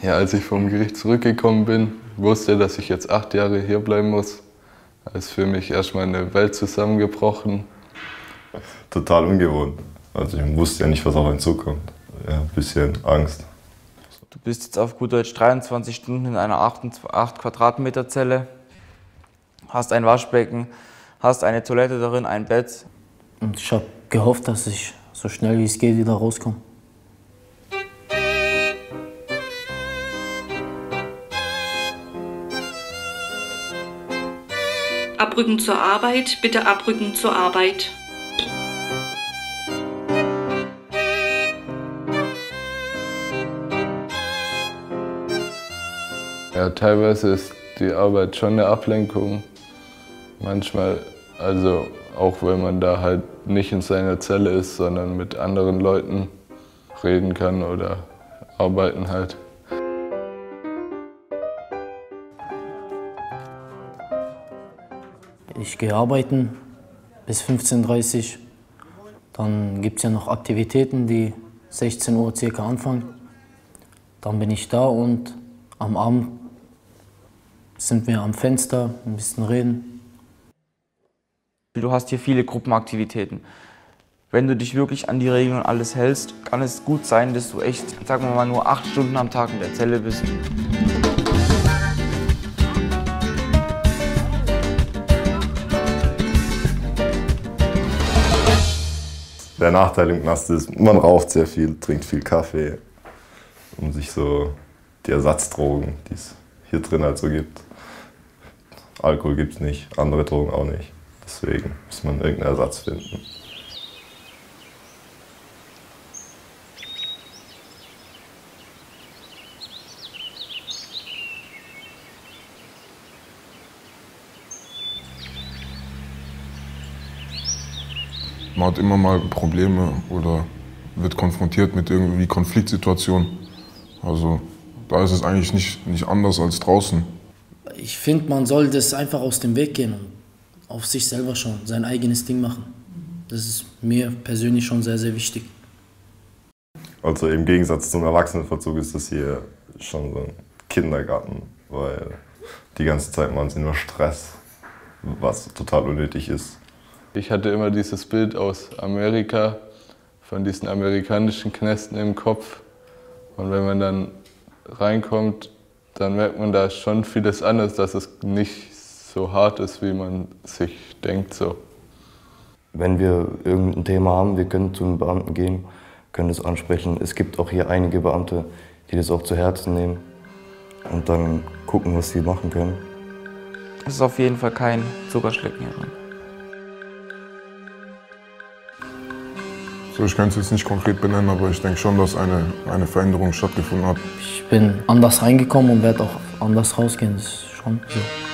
Ja, als ich vom Gericht zurückgekommen bin, wusste, dass ich jetzt 8 Jahre hier bleiben muss. Da ist für mich erstmal eine Welt zusammengebrochen. Total ungewohnt. Also ich wusste ja nicht, was auf einen zukommt. Ja, ein bisschen Angst. Du bist jetzt auf gut Deutsch 23 Stunden in einer 8 Quadratmeter Zelle, hast ein Waschbecken, hast eine Toilette darin, ein Bett. Und ich habe gehofft, dass ich so schnell wie es geht wieder rauskomme. Abrücken zur Arbeit, bitte abrücken zur Arbeit. Ja, teilweise ist die Arbeit schon eine Ablenkung. Manchmal, also auch wenn man da halt nicht in seiner Zelle ist, sondern mit anderen Leuten reden kann oder arbeiten halt. Ich gehe arbeiten bis 15:30 Uhr. Dann gibt es ja noch Aktivitäten, die 16 Uhr circa anfangen. Dann bin ich da und am Abend sind wir am Fenster, ein bisschen reden. Du hast hier viele Gruppenaktivitäten. Wenn du dich wirklich an die Regeln und alles hältst, kann es gut sein, dass du echt, sagen wir mal, nur 8 Stunden am Tag in der Zelle bist. Der Nachteil im Knast ist, man raucht sehr viel, trinkt viel Kaffee, um sich so die Ersatzdrogen, die es hier drin halt so gibt. Alkohol gibt es nicht, andere Drogen auch nicht. Deswegen muss man irgendeinen Ersatz finden. Man hat immer mal Probleme oder wird konfrontiert mit irgendwie Konfliktsituationen. Also da ist es eigentlich nicht anders als draußen. Ich finde, man soll das einfach aus dem Weg gehen und auf sich selber schauen, sein eigenes Ding machen. Das ist mir persönlich schon sehr, sehr wichtig. Also im Gegensatz zum Erwachsenenvollzug ist das hier schon so ein Kindergarten, weil die ganze Zeit machen sie nur Stress, was total unnötig ist. Ich hatte immer dieses Bild aus Amerika, von diesen amerikanischen Knästen im Kopf. Und wenn man dann reinkommt, dann merkt man da schon vieles anderes, dass es nicht so hart ist, wie man sich denkt. So. Wenn wir irgendein Thema haben, wir können zu einem Beamten gehen, können das ansprechen. Es gibt auch hier einige Beamte, die das auch zu Herzen nehmen und dann gucken, was sie machen können. Es ist auf jeden Fall kein Zuckerschlecken hier drin. So, ich kann es jetzt nicht konkret benennen, aber ich denke schon, dass eine Veränderung stattgefunden hat. Ich bin anders reingekommen und werde auch anders rausgehen, das ist schon so.